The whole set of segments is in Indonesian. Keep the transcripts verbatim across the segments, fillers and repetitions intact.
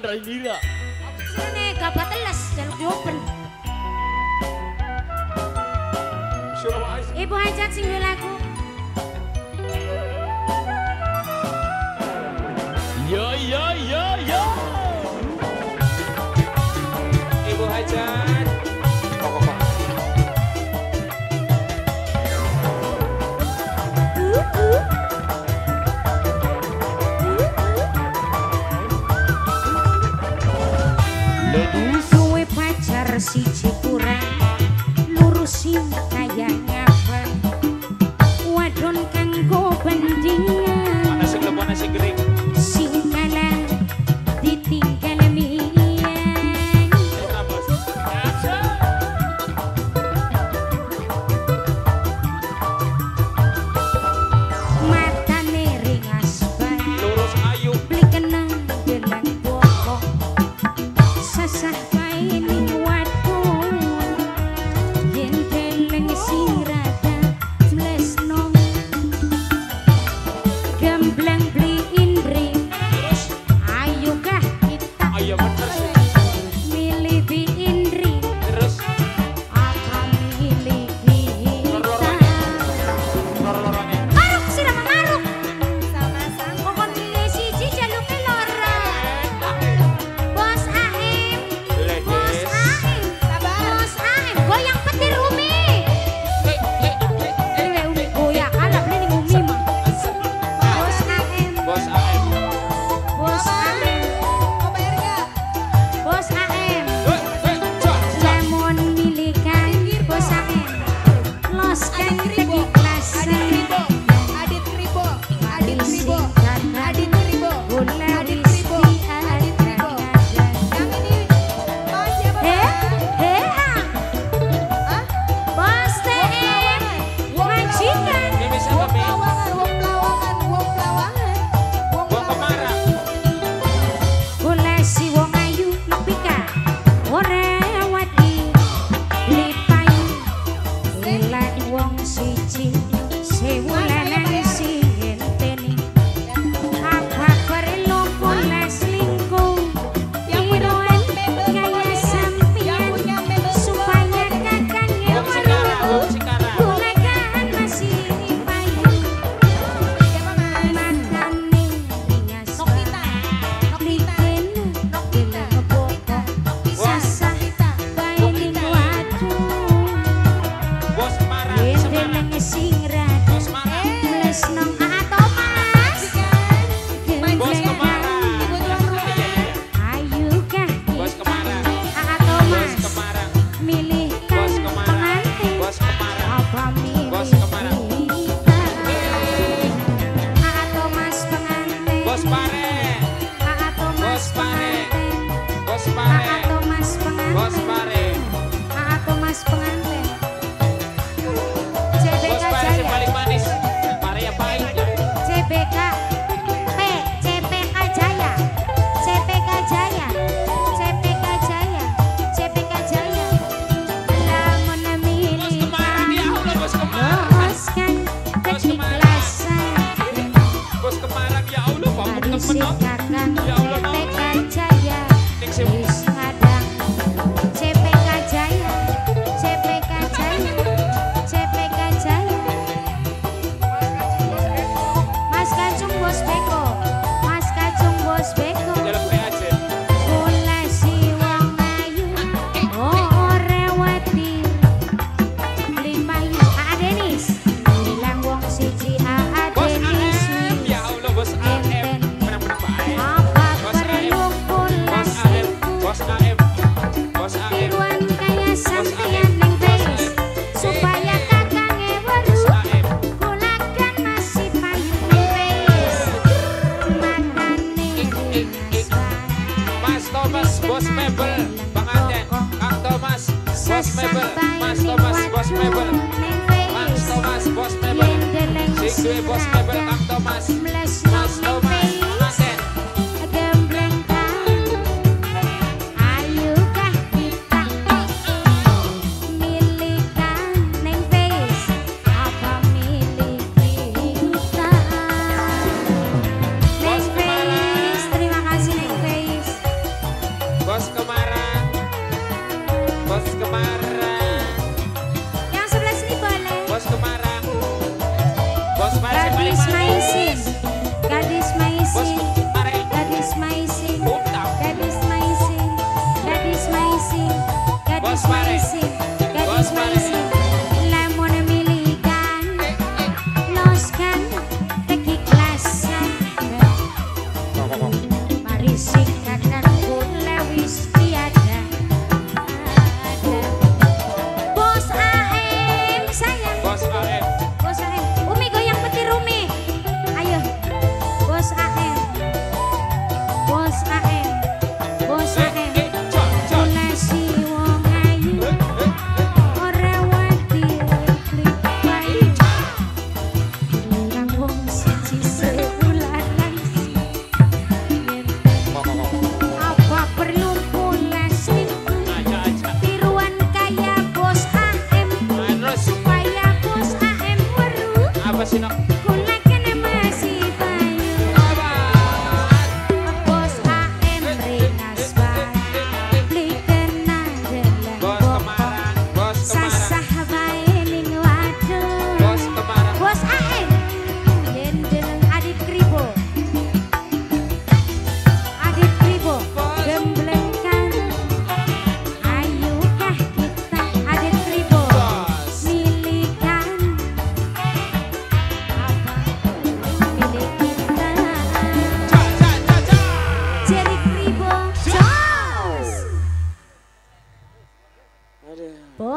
Rainira. Sini gak teles jaluk diopen. Ibu hajat sing lagu. Yo yo yo yo. Ibu hajat. Duwe pacar siji kurang lurusin kaya ngapa wadon kanggo bandingan Mana sing lemona sing gering. sing kalah ditinggal mian matane ringas bae Lurus ayu. beli kenang gelang pokok sasah bae ning wadon yen deleng sirata mlesno gamblang beli indri ayo kah kita Ayo bener sih. milih bi indri Terus apa milih kita lor-lorongnya. maruk sira maruk sama-sama pokok milih siji jaluke loro bos Aim bos Ladies. Aim bos Aim goyang petir Umi eh Umi goyang ala beli ning Umi mah bos Aim Bos A M. bos Aim bos Aim Hei, hei, cak, cak. lemon milikan bos Aim los kan keikhlasan Adit Ribo, Adit Ribo, Adit Adit Ribo, Bola Adit rizki Ribo, Adit Ribo. ada-ada. Yang ini oh siapa? Eh, eh, ah. Hah? Bos T M, majikan. Ini bisa Wong kami. Pelawangan, Wong Pelawangan, Wong Pelawangan, Wong Gua kemarang. Bola si wong ayu nepika, ora wati lipayu. Lilat wong siji, sewulanan si ngenteni. Apa perlu bola selingkuh? Iroan gaya sampian supaya kakaknya Wong Cikarang, malu. Wong Cikarang. Gunakan masih payu. Siapa Mas? Matane ringas Nokita, Nokita, Liken Nokita, keboko sasah bae ning wadon Bos marang. yen Semarang. deleng sing rada Bos marang. mles nang A Thomas Bos kemarang. Ibu tuan rumah. Iya, iya, iya. ayo kah Bos kita kemarang. A Bos Thomas kemarang. milihkan Bos kemarang. pengantin Bos kemarang. apa milih Bos kemarang. kita A Thomas pengantin Bos pare. A Thomas Bos pare. pengantin Bos A pare. Thomas Bos pengantin pare. A Thomas pengantin Bos C B K pare si Jaya paling manis. Pare yang pahit. C B K P C P K Jaya C P K Jaya C P K Jaya C P K Jaya lamun Bos milih kemarang ya Allah, bos kemarang. luruskan Bos keikhlasan Bos kemarang ya Allah, pamuk dari temen no. sikatan Ya Allah, C no. P K Jaya Ning si wis ngadang C P K Jaya C P K Jaya C P K Jaya Mas Kacung Bos Beko Mas Kacung Bos Beko jalan P A C. bola si wong ayu oh rewati limpayu A Denis bilang wong siji A Bos Denis A M ya Allah, bos A M. Menang-menang baik. apa Bos A M. perlu bola Bos A M. Bos A M. Bos A M. tiruan kaya sampean ning face supaya kakangnya Bos weruh A M. kulakan masih payu ning face matane ringas bae Mas Thomas, bos mebel. Bang Aten. Kang Thomas, bos mebel. Mas Thomas, bos mebel. Mas Thomas, bos mebel. Sing duwe bos mebel Kang Thomas. Mas Thomas, Bang Aten. gembleng kang ayo kah kita milih kang neng face apa milih kita neng face terima kasih neng face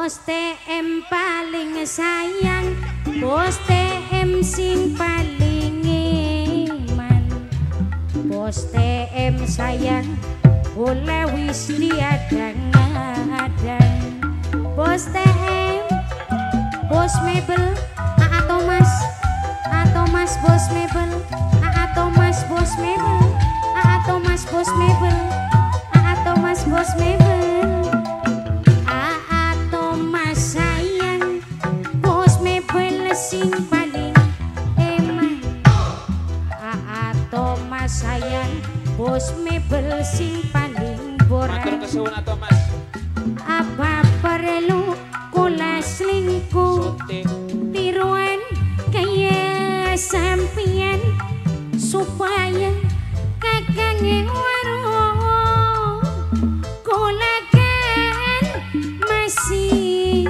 Bos T M paling sayang, Bos T M sing paling iman. Bos T M sayang, oleh wis diadang-adang. Bos T M, Bos Mebel, Aa Thomas, Aa Thomas Bos Mebel, Aa Thomas Bos Mebel, Aa Thomas Bos Mebel, Aa Thomas Bos Mebel. Aa Thomas sayang, Bos Mebel sing paling eman. Aa Thomas sayang, Bos Mebel sing paling borak. Matur kesuwun Aa Thomas. Apa perlu kula selingkuh Suntik. tiruan kaya sampian supaya kakang warung kula kan masih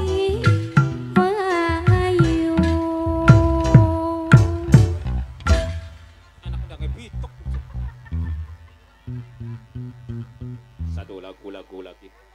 payu. Anak udah ngebitok. Satu lagu-lagu lagi.